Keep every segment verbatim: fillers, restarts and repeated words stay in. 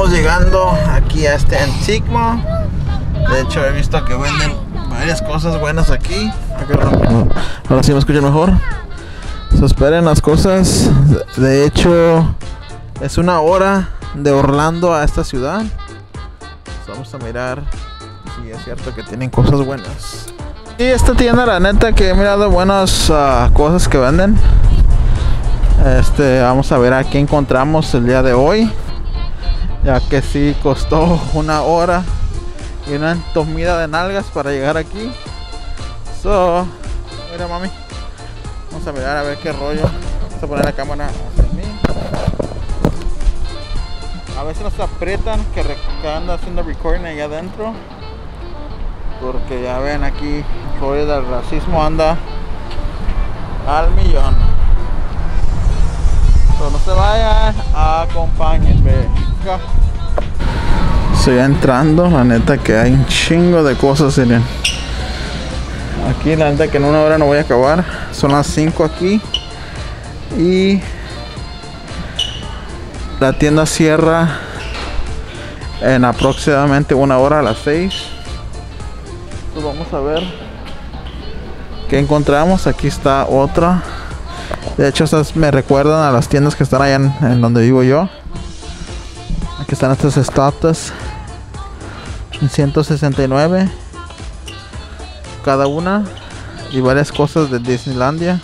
estamos llegando aquí a este Antique Mall. De hecho he visto que venden varias cosas buenas aquí. Ahora sí me escuchan mejor. So, esperen las cosas. De hecho es una hora de Orlando a esta ciudad. So, vamos a mirar si es cierto que tienen cosas buenas. Y esta tienda, la neta, que he mirado buenas uh, cosas que venden. Este, vamos a ver a qué encontramos el día de hoy, ya que sí costó una hora y una entomida de nalgas para llegar aquí. So, mira mami, vamos a mirar a ver qué rollo. Vamos a poner la cámara hacia mí. A veces nos aprietan que, que anda haciendo recording allá adentro, porque ya ven aquí el rollo del racismo anda al millón. Pero no se vayan, acompáñenme. Estoy entrando, la neta que hay un chingo de cosas, miren. Aquí la neta que en una hora no voy a acabar. Son las cinco aquí. Y la tienda cierra en aproximadamente una hora, a las seis. Entonces vamos a ver qué encontramos. Aquí está otra. De hecho estas me recuerdan a las tiendas que están allá en, en donde vivo yo. Aquí están estas estatuas en ciento sesenta y nueve cada una, y varias cosas de Disneylandia.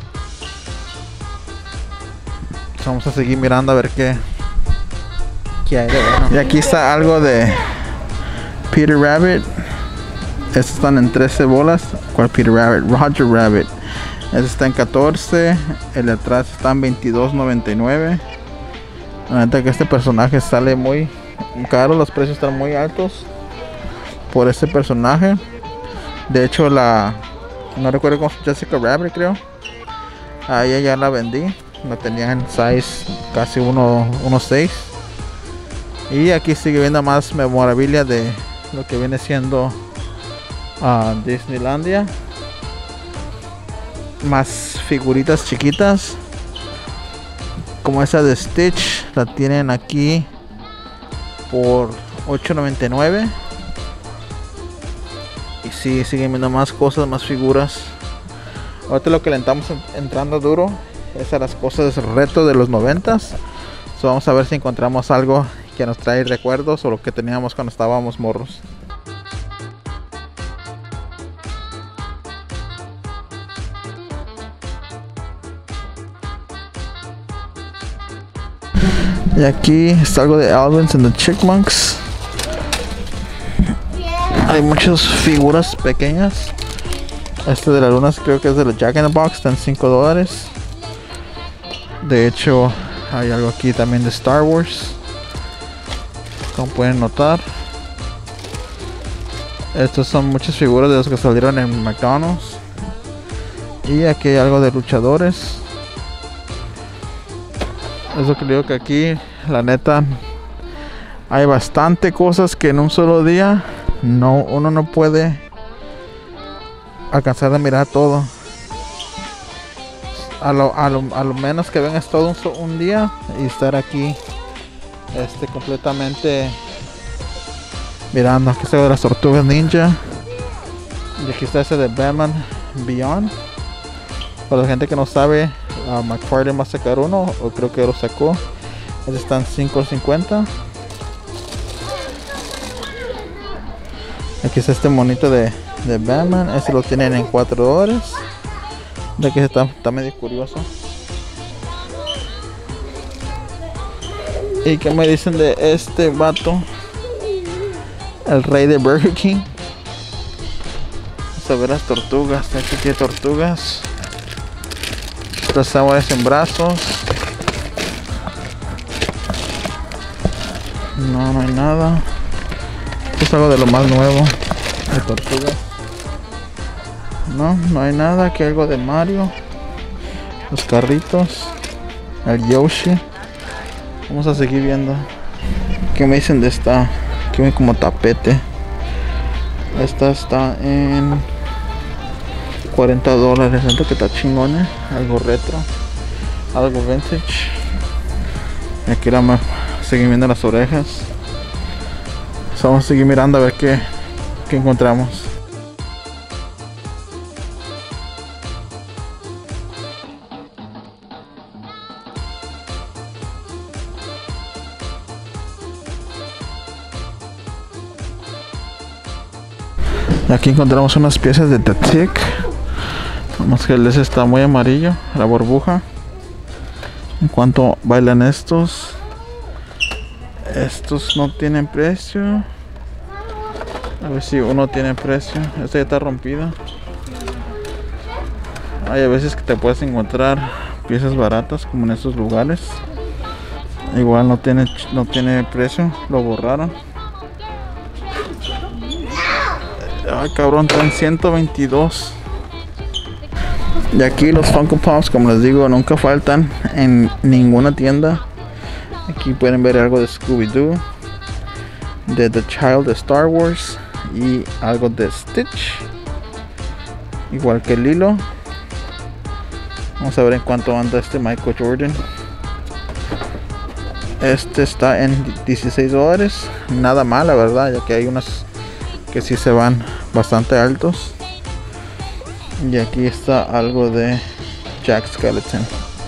Vamos a seguir mirando a ver qué, qué hay de bueno. Y aquí está algo de Peter Rabbit. Estos están en trece bolas. ¿Cuál Peter Rabbit? Roger Rabbit. Este está en catorce. El de atrás está en veintidós noventa y nueve. La neta que este personaje sale muy caro. Los precios están muy altos por este personaje. De hecho la, no recuerdo cómo, Jessica Rabbit creo, a ella ya la vendí. La tenía en size casi uno seis. Y aquí sigue viendo más memorabilia de lo que viene siendo uh, Disneylandia. Más figuritas chiquitas como esa de Stitch, la tienen aquí por ocho noventa y nueve. Y sí, siguen viendo más cosas, más figuras. Ahorita lo que le estamos entrando duro es a las cosas retro de los noventas. So, vamos a ver si encontramos algo que nos trae recuerdos o lo que teníamos cuando estábamos morros. Y aquí está algo de Alvin and the Chipmunks. Hay muchas figuras pequeñas. Este de las lunas creo que es de la Jack in the Box, está en cinco dólares. De hecho hay algo aquí también de Star Wars, como pueden notar. Estos son muchas figuras de los que salieron en McDonald's. Y aquí hay algo de luchadores. Eso que digo que aquí, la neta, hay bastante cosas que en un solo día no, uno no puede alcanzar a mirar todo. A lo, a lo, a lo menos que vengas todo un, un día y estar aquí este completamente mirando. Aquí está de las tortugas ninja. Y aquí está ese de Batman Beyond. Para la gente que no sabe, Uh, McFarlane va a sacar uno, o creo que lo sacó. Este está en cinco cincuenta. Aquí está este monito de, de Batman. Este lo tienen en cuatro dólares. De que está, está medio curioso. ¿Y qué me dicen de este vato? El rey de Burger King. Vamos a ver las tortugas. Aquí tiene tortugas. Los sabores en brazos. No, no hay nada. Esto es algo de lo más nuevo de tortugas. No, no hay nada. Aquí hay algo de Mario. Los carritos. El Yoshi. Vamos a seguir viendo. ¿Qué me dicen de esta? Aquí ven como tapete. Esta está en cuarenta dólares. Siento que está chingona. Algo retro, algo vintage. Y aquí la seguimos viendo las orejas. So, vamos a seguir mirando a ver qué, qué encontramos. Aquí encontramos unas piezas de The Tick. Vamos que el les está muy amarillo, la burbuja. En cuanto bailan estos, estos no tienen precio. A ver si uno tiene precio. Esta ya está rompida. Hay a veces que te puedes encontrar piezas baratas como en estos lugares. Igual no tiene, no tiene precio, lo borraron. Ay, cabrón, están ciento veintidós. Y aquí los Funko Pops, como les digo, nunca faltan en ninguna tienda. Aquí pueden ver algo de Scooby-Doo, de The Child de Star Wars y algo de Stitch, igual que Lilo. Vamos a ver en cuánto anda este Michael Jordan. Este está en dieciséis dólares. Nada mal, la verdad, ya que hay unas que sí se van bastante altos. Y aquí está algo de Jack Skeleton.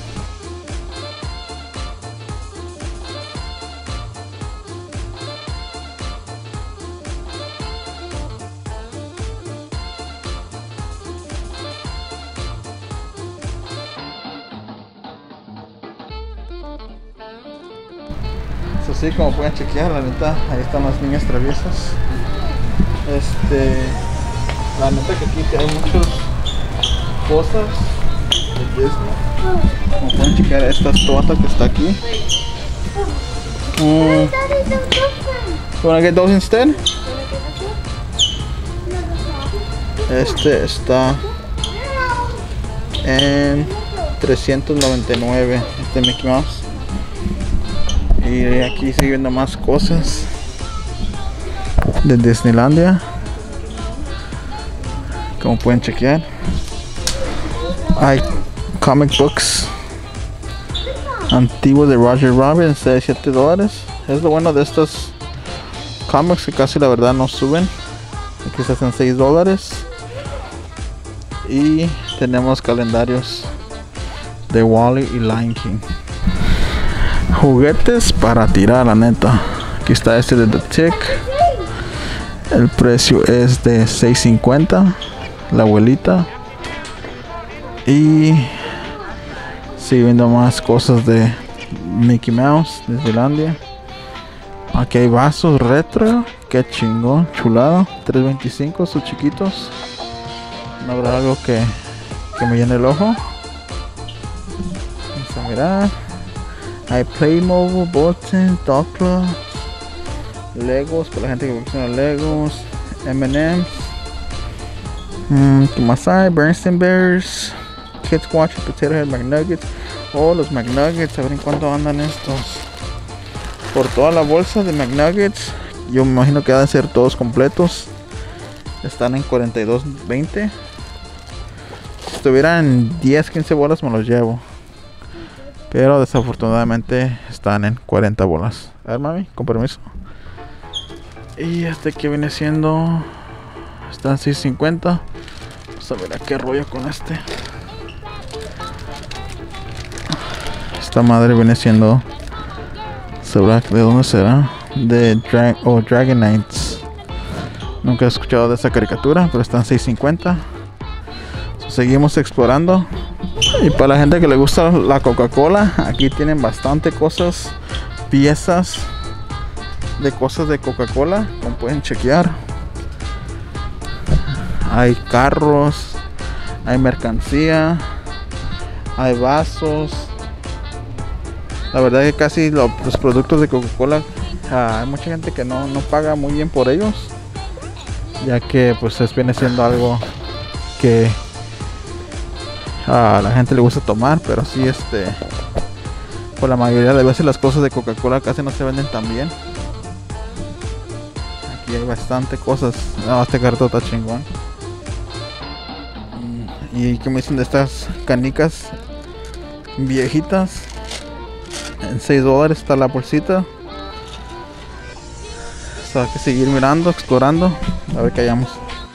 Eso sí, como pueden chequear, la neta, ahí están las niñas traviesas. Este, la neta que aquí hay muchas cosas de Disney. Como pueden chequear, esta tota que está aquí. Mm. You wanna get those instead? Este está en trescientos noventa y nueve, este Mickey Mouse. Y aquí sigue viendo más cosas de Disneylandia, como pueden chequear. Hay comic books antiguos de Roger Rabbit en siete dólares. Es lo bueno de estos comics, que casi la verdad no suben. Aquí se hacen seis dólares. Y tenemos calendarios de Wall-E y Lion King. Juguetes para tirar, la neta. Aquí está este de The Tick. El precio es de seis cincuenta. La abuelita. Y sigue viendo más cosas de Mickey Mouse de Disneylandia. Aquí hay vasos retro. Qué chingón, chulado. tres veinticinco, sus chiquitos. No habrá algo que, que me llene el ojo. Vamos a mirar. Hay Playmobil, Botten, Dog Club, Legos, para la gente que colecciona Legos, M and M's. Mm, ¿Qué más hay? Bernstein Bears, Kids Watch, Potato Head, McNuggets. Oh, los McNuggets, a ver en cuánto andan estos. Por toda la bolsa de McNuggets, yo me imagino que deben ser todos completos. Están en cuarenta y dos veinte. Si estuvieran en diez, quince bolas me los llevo. Pero desafortunadamente están en cuarenta bolas. A ver, mami, con permiso. Y este que viene siendo, está en seis cincuenta. Vamos a ver a qué rollo con este. Esta madre viene siendo, ¿sabrá de dónde será? De Dra oh, Dragon Knights. Nunca he escuchado de esa caricatura, pero está en seis cincuenta. So, seguimos explorando. Y para la gente que le gusta la Coca-Cola, aquí tienen bastante cosas, piezas de cosas de Coca-Cola, como pueden chequear. Hay carros, hay mercancía, hay vasos. La verdad que casi lo, los productos de Coca-Cola, uh, hay mucha gente que no, no paga muy bien por ellos, ya que pues es, viene siendo algo que a la gente le gusta tomar, pero sí, este, por la mayoría de veces las cosas de Coca-Cola casi no se venden tan bien. Aquí hay bastante cosas. No, este cartón está chingón. Y que me dicen de estas canicas viejitas. En seis dólares está la bolsita. hay que seguir mirando, explorando, a ver qué hallamos.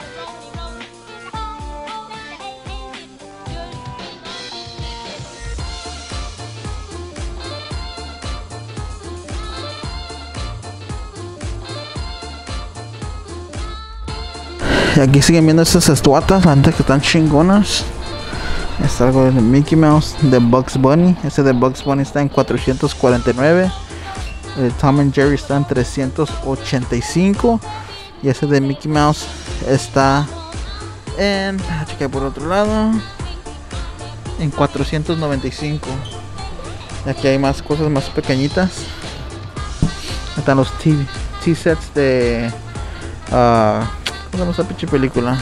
Y aquí siguen viendo estas estatuas, la gente que están chingonas. Es algo de Mickey Mouse, de Bugs Bunny. Ese de Bugs Bunny está en cuatrocientos cuarenta y nueve. El de Tom and Jerry está en trescientos ochenta y cinco. Y ese de Mickey Mouse está en, a checar por otro lado, en cuatrocientos noventa y cinco. Y aquí hay más cosas más pequeñitas. Están los T-sets de uh, ¿cómo se llama esa pinche película?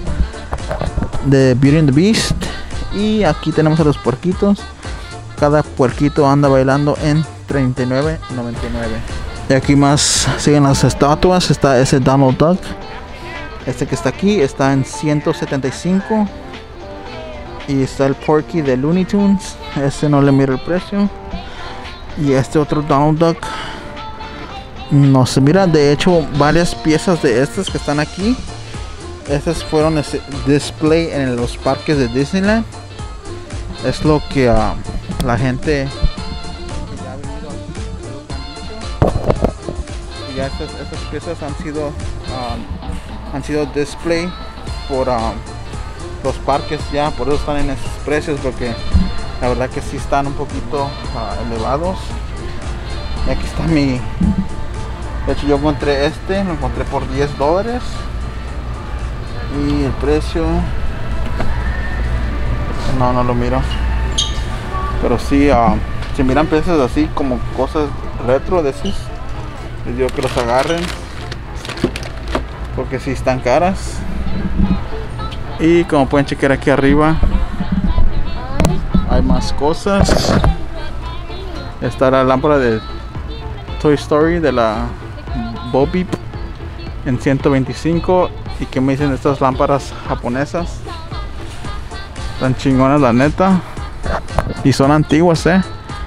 De Beauty and the Beast. Y aquí tenemos a los puerquitos. Cada puerquito anda bailando en treinta y nueve noventa y nueve. Y aquí más siguen las estatuas. Está ese Donald Duck. Este que está aquí está en ciento setenta y cinco. Y está el Porky de Looney Tunes. Este no le miro el precio. Y este otro Donald Duck no se mira. De hecho, varias piezas de estas que están aquí, estas fueron ese display en los parques de Disneyland. Es lo que uh, la gente que ya ha venido aquí, y ya estas, estas piezas han sido um, han sido display por um, los parques, ya por eso están en esos precios, porque la verdad que sí están un poquito uh, elevados. Y aquí está mi, de hecho yo encontré este, lo encontré por diez dólares. Y el precio, no, no lo miro. Pero sí, uh, si miran piezas así como cosas retro de esos, les digo que los agarren, porque sí están caras. Y como pueden checar aquí arriba, hay más cosas. Está la lámpara de Toy Story de la Bo Peep en ciento veinticinco. Y que me dicen estas lámparas japonesas, tan chingonas la neta, y son antiguas, eh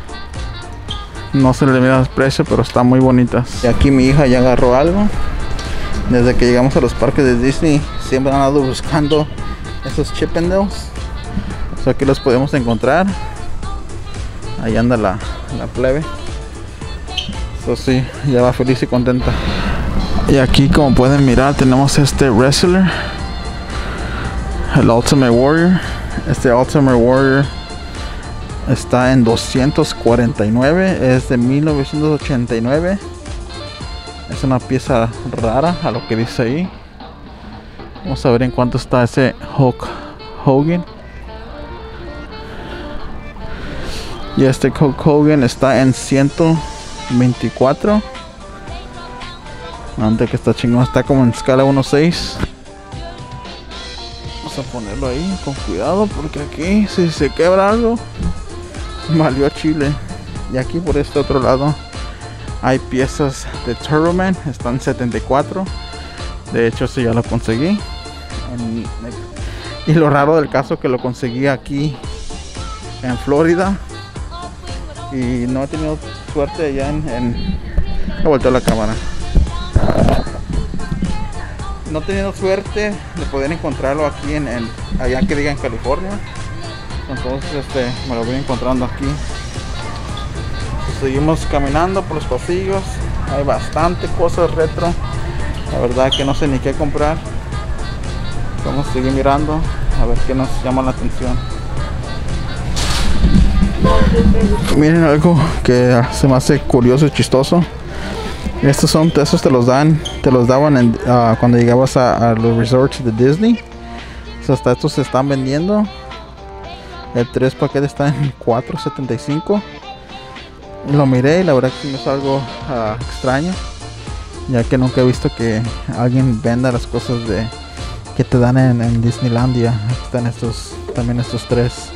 no se le mira el precio, pero están muy bonitas. Y aquí mi hija ya agarró algo. Desde que llegamos a los parques de Disney siempre han andado buscando esos Chip 'n Dales. So aquí los podemos encontrar. Ahí anda la, la plebe. Eso sí, ya va feliz y contenta. Y aquí, como pueden mirar, tenemos este wrestler, el Ultimate Warrior. Este Ultimate Warrior está en doscientos cuarenta y nueve, es de mil novecientos ochenta y nueve. Es una pieza rara a lo que dice ahí. Vamos a ver en cuánto está ese Hulk Hogan. Y este Hulk Hogan está en ciento veinticuatro. Antes que está chingón, está como en escala uno seis. Vamos a ponerlo ahí con cuidado, porque aquí si se quebra algo, valió chile. Y aquí por este otro lado hay piezas de Turbo Man, están en setenta y cuatro. De hecho, sí, ya lo conseguí. Y lo raro del caso que lo conseguí aquí en Florida. Y no he tenido suerte allá en... en... He vuelto la cámara. No he tenido suerte de poder encontrarlo aquí en, en allá que diga en California. Entonces este me lo voy encontrando aquí. Seguimos caminando por los pasillos. Hay bastante cosas retro. La verdad que no sé ni qué comprar. Vamos a seguir mirando a ver qué nos llama la atención. Miren algo que se me hace curioso y chistoso. Estos son, esos te los dan, te los daban en, uh, cuando llegabas a, a los resorts de Disney. O sea, hasta estos se están vendiendo. El tres paquete está en cuatro setenta y cinco. Lo miré y la verdad que me es algo uh, extraño, ya que nunca he visto que alguien venda las cosas de que te dan en, en Disneylandia. Aquí están estos, también estos tres.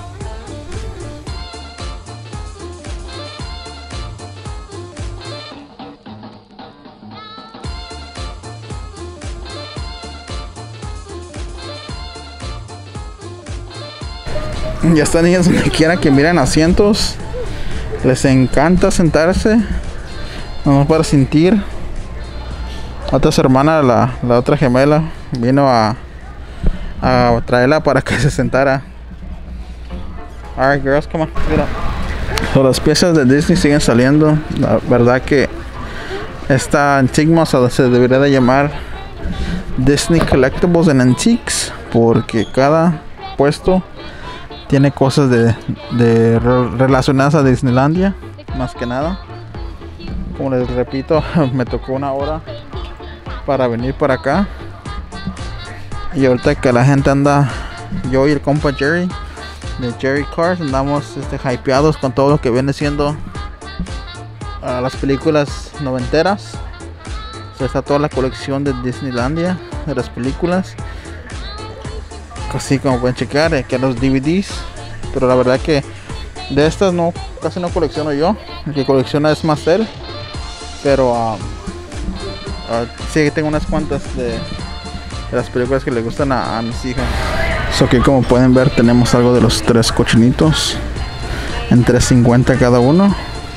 Ya están niños donde quiera que miren asientos. Les encanta sentarse, nomás para sentir otra su hermana, la, la otra gemela, vino a, a traerla para que se sentara. Alright girls, come on, get up. So, las piezas de Disney siguen saliendo. La verdad que esta Antigma se debería de llamar Disney Collectibles and Antiques, porque cada puesto tiene cosas de, de relacionadas a Disneylandia, más que nada. Como les repito, me tocó una hora para venir para acá, y ahorita que la gente anda, yo y el compa Jerry de Jerry Cars andamos este, hypeados con todo lo que viene siendo uh, las películas noventeras. O sea, está toda la colección de Disneylandia de las películas, así como pueden checar, eh, que los D V Ds. Pero la verdad que de estas no, casi no colecciono yo. El que colecciona es más él. Pero uh, uh, sí, tengo unas cuantas de, de las películas que le gustan a, a mis hijas. So, aquí como pueden ver tenemos algo de los tres cochinitos en tres cincuenta cada uno.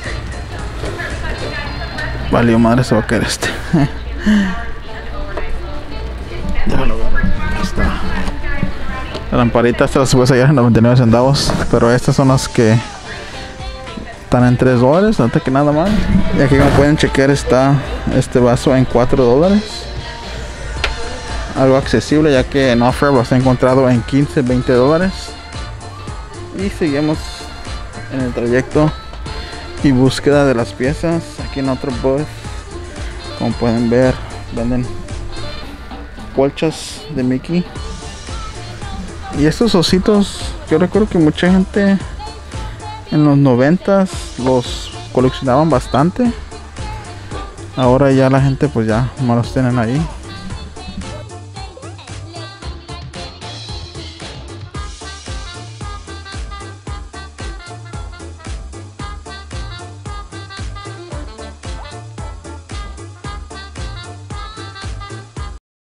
Valió madre, se va a caer este. Déjalo ver. Ahí está. La lamparita esta las puedes hallar en noventa y nueve centavos, pero estas son las que están en tres dólares, no que nada más. Y aquí como pueden chequear está este vaso en cuatro dólares. Algo accesible, ya que en Off-Road los he encontrado en quince, veinte dólares. Y seguimos en el trayecto y búsqueda de las piezas. Aquí en otro booth, como pueden ver, venden colchas de Mickey. Y estos ositos, yo recuerdo que mucha gente en los noventas los coleccionaban bastante. Ahora ya la gente pues ya no los tienen ahí.